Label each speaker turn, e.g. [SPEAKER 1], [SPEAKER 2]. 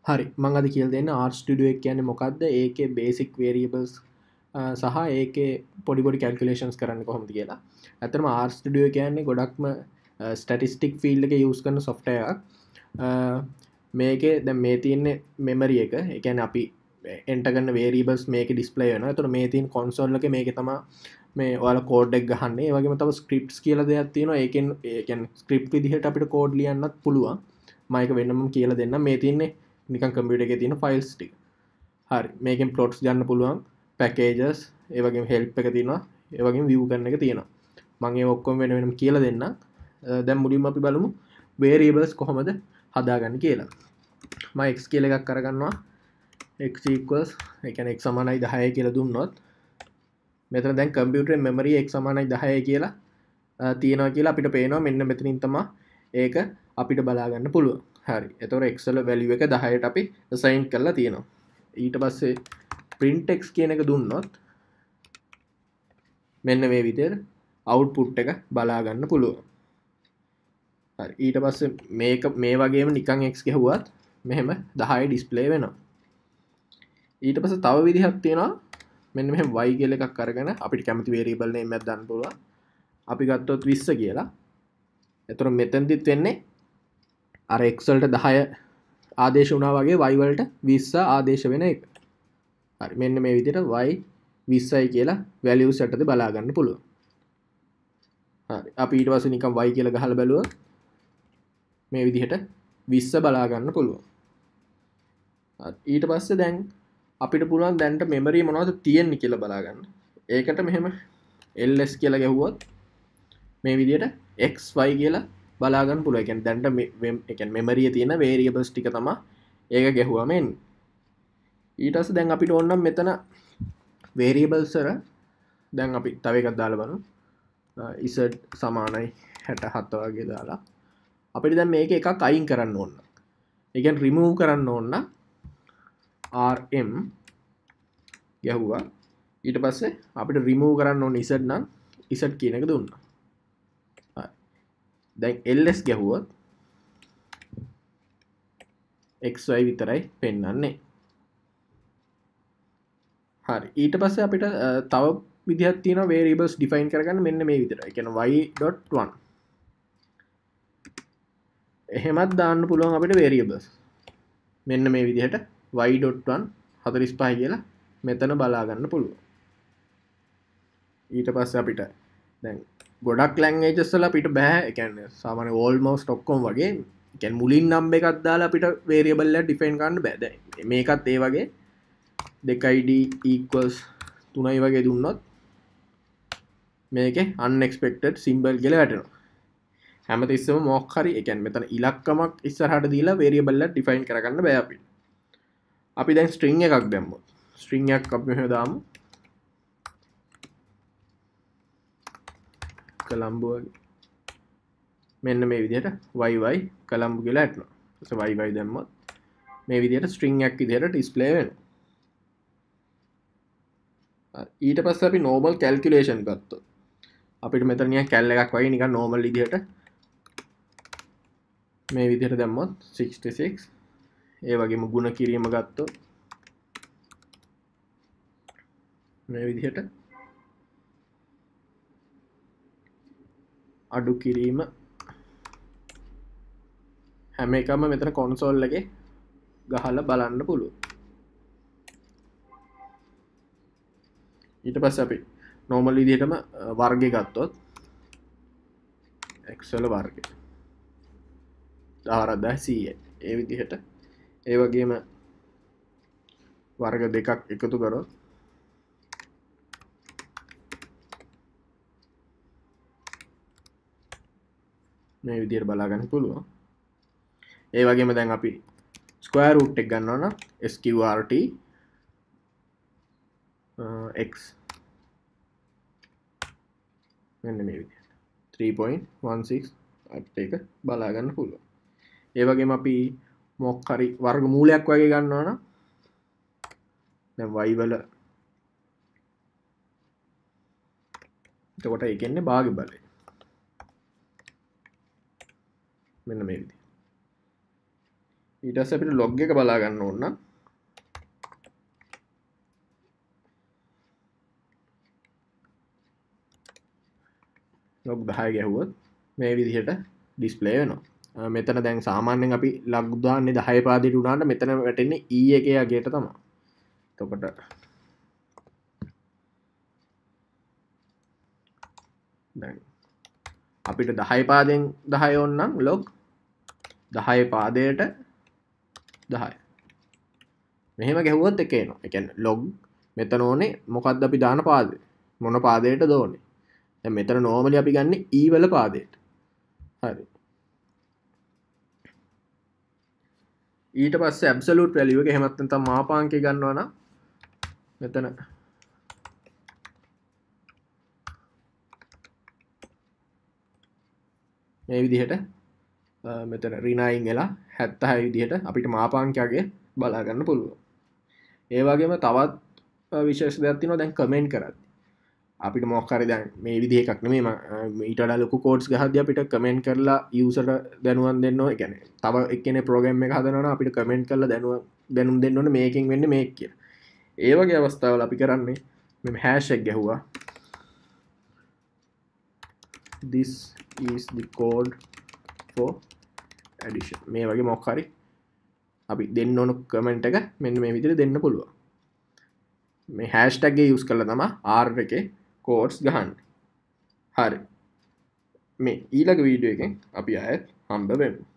[SPEAKER 1] හරි මං අද කියල් දෙන්න ආර්ස්ටඩුව එක කියන්නේ මොකක්ද ඒක බේසික් වේරියබල්ස් සහ ඒක පොඩිපොඩි කල්කුලේෂන්ස් කරන්න කොහොමද කියලා ඇතරම ආර්ස්ටඩුව කියන්නේ ගොඩක්ම ස්ටටිස්ටික් ෆිල්ඩ එක යස් කරන සොෆ්ටයක් මේක ද මේ තියන්නේ මෙමරිය එක එකන අපි එන්ටගන්න වේරිබස් මේක ඩිස්පලේ වන තුර මේ තින් කොන්සෝල්ලක මේක තම මේ ඔල කෝඩ්ඩක් ගහන්නේ වගේ තම ස්ක්‍රප්ස් කියල දෙයක් තියෙන ඒකෙන් ඒකන් ස්ක්‍රප් විදිහට අපිට කෝඩ් ලියන්නත් පුළුවන් මයික වෙන්නම කියල දෙන්න මේ තින්නේ නිකන් කම්පියුටර් එකේ තියෙන ෆයිල්ස් ටික. හරි මේකෙන් ප්ලොට්ස් ගන්න පුළුවන් පැකේජස් ඒ වගේම හෙල්ප් එක තියෙනවා ඒ වගේම view කරන එක තියෙනවා. මම ඒ ඔක්කොම වෙන වෙනම කියලා දෙන්නම්. දැන් මුලින්ම අපි බලමු variables කොහොමද හදාගන්නේ කියලා. මම x කියලා එකක් අරගන්නවා. x equals ඒ කියන්නේ x සමානයි 10 කියලා දුන්නොත් මෙතන දැන් කම්පියුටරේ මෙමරි x සමානයි 10 කියලා තියෙනවා කියලා අපිට පේනවා මෙන්න මෙතනින් තමයි ඒක අපිට බලා ගන්න පුළුවන්. හරි එතකොට Excel value එක 10ට අපි assign කරලා තියෙනවා. ඊට පස්සේ print x කියන එක දුන්නොත් මෙන්න මේ විදිහට output එක බලා ගන්න පුළුවන්. හරි ඊට පස්සේ මේක මේ වගේම නිකන් x ගහුවත් මෙහෙම 10 display වෙනවා. ඊට පස්සේ තව විදිහක් තියෙනවා මෙන්න මෙහෙම y කියලා එකක් අරගෙන අපිට කැමති variable name එකක් දාන්න පුළුවන්. අපි ගත්තොත් 20 කියලා. එතකොට මෙතනදිත් වෙන්නේ අර x වලට 10 ආදේශ වුණා වගේ y වලට 20 ආදේශ වෙන එක. හරි මෙන්න මේ විදිහට y 20යි කියලා values යටතේ බලා ගන්න පුළුවන්. හරි අපි ඊට පස්සේ නිකන් y කියලා ගහලා බැලුවොත් මේ විදිහට 20 බලා ගන්න පුළුවන්. හරි ඊට පස්සේ දැන් අපිට පුළුවන් දැන්ට memory මොනවද තියෙන්නේ කියලා බලා ගන්න. ඒකට මෙහෙම ls කියලා ගැහුවොත් මේ විදිහට xy කියලා බලාගන්න පුළුවන්. ඒ කියන්නේ දැන්ට ඒ කියන්නේ memory එකේ තියෙන variables ටික තමයි ඒක ගැහුවම එන්නේ. ඊට පස්සේ දැන් අපිට ඕන නම් මෙතන variables වල දැන් අපි තව එකක් දාලා බලමු. z සමානයි 67 වගේ දාලා අපිට දැන් මේක එකක් අයින් කරන්න ඕන. ඒ කියන්නේ remove කරන්න ඕන rm ගැහුවා. ඊට පස්සේ අපිට remove කරන්න ඕන z නම් z කියන එක දුන්නා. දැන් ls ගැහුවොත් xy විතරයි පෙන්වන්නේ. හරි ඊට පස්සේ අපිට තව විදිහක් තියෙනවා variables define කරගන්න මෙන්න මේ විදිහට. ඒ කියන්නේ y.1 එහෙමත් දාන්න පුළුවන් අපිට variables. මෙන්න මේ විදිහට y.1 45 කියලා මෙතන බලා ගන්න පුළුවන්. ඊට පස්සේ අපිට දැන් ගොඩක් ලැන්ග්වේජස් වල අපිට බෑ. ඒ කියන්නේ සාමාන්‍ය almost ඔක්කොම වගේ ඒ කියන්නේ මුලින් නම් එකක් දාලා අපිට variable එක define කරන්න බෑ. දැන් මේකත් ඒ වගේ 2id equals 3යි වගේ දුන්නොත් මේකේ unexpected symbol කියලා වැටෙනවා. හැමතිස්සෙම මොකක් හරි ඒ කියන්නේ මෙතන ඉලක්කමක් ඉස්සරහට දීලා variable එක define කරගන්න බෑ අපිට. අපි දැන් string එකක් දැම්මොත් string එකක් අපි මෙහෙම දාමු. කලම්බෝ මෙන්න මේ විදිහට yy කලම්බෝ කියලා හිටනවා. ඊට පස්සේ yy දැම්මොත් මේ විදිහට string එකක් විදිහට display වෙනවා. ඊට පස්සේ අපි normal calculation ගත්තොත් අපිට මෙතන නිකන් cal එකක් වගේ නිකන් normal විදිහට මේ විදිහට දැම්මොත් 66 ඒ වගේම ගුණ කිරීම ගත්තොත් මේ විදිහට අඩු කිරීම හැම එකම මෙතන කොන්සෝල් එකේ ගහලා බලන්න පුළුවන්. ඊට පස්සේ අපි normal විදිහටම වර්ගය ගත්තොත් x වල වර්ගය 14100 ඒ විදිහට ඒ වගේම වර්ග දෙකක් එකතු කරොත් මේ විදිහට බලා ගන්න පුළුවන්. ඒ වගේම දැන් අපි ස්ක්වයර් රූට් එක ගන්නවා නම් sqrt x මෙන්න මේ විදිහට 3.16 අත් එක බලා ගන්න පුළුවන්. ඒ වගේම අපි මොකක් හරි වර්ග මූලයක් වගේ ගන්නවා නම් දැන් y වල එතකොට ඒ කියන්නේ භාග්‍ය බලය මෙන්න මේ විදිහට. ඊට පස්සේ අපිට log එක බලා ගන්න ඕන නම් log 10 ගැහුවොත් මේ විදිහට ඩිස්ප්ලේ වෙනවා. මෙතන දැන් සාමාන්‍යයෙන් අපි log දාන්නේ 10 පාදයට උනාට මෙතන වැටෙන්නේ e එකේ අගයට තමයි. එතකොට දැන් අපිට 10 පාදයෙන් 10 ඕන නම් log 10 පාදයට 10 මෙහෙම ගැහුවොත් එක එනවා. ඒ කියන්නේ log මෙතන ඕනේ මොකද්ද අපි දාන පාදේ මොන පාදයටද ඕනේ. දැන් මෙතන normally අපි ගන්න e වල පාදයට. හරි. ඊට පස්සේ absolute value එක එහෙමත් නැත්නම් මාපාංකය ගන්නවා නම් මෙතන මේ විදිහට මෙතන රිනයින් වෙලා 76 විදිහට අපිට මාපාංකයගේ බලා ගන්න පුළුවන්. ඒ වගේම තවත් විශේෂ දෙයක් තියෙනවා. දැන් කමෙන්ට් කරද්දී අපිට මොකක් හරි දැන් මේ විදිහ එකක් නෙමෙයි ඊට වඩා ලොකු කෝඩ්ස් ගහද්දී අපිට කමෙන්ට් කරලා යූසර්ට දැනුම් දෙන්න ඕනේ. ඒ කියන්නේ තව එක්කෙනෙක් ප්‍රෝග්‍රෑම් එක හදනවා නම් අපිට කමෙන්ට් කරලා දැනුම් දෙන්න ඕනේ මේකෙන් වෙන්නේ මේක කියලා. ඒ වගේ අවස්ථාවල අපි කරන්නේ මේ හැෂ් එක ගැහුවා this is the code for addition. මේ වගේ මොකක් හරි අපි දෙන්න ඕන කමෙන්ට් එක මෙන්න මේ විදිහට දෙන්න පුළුවන්. මේ හැෂ්ටැග් එක යූස් කරලා තමයි R එකේ කෝඩ්ස් ගහන්නේ. හරි. මේ ඊළඟ වීඩියෝ එකෙන් අපි ආයෙත් හම්බ වෙමු.